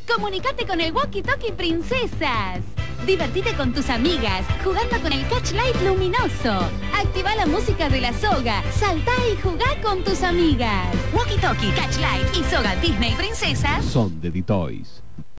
Comunicate con el Walkie Talkie Princesas. Divertite con tus amigas, jugando con el Catch Light luminoso. Activa la música de la soga, saltá y jugá con tus amigas. Walkie Talkie, Catch Light y soga Disney Princesas son de D-Toys.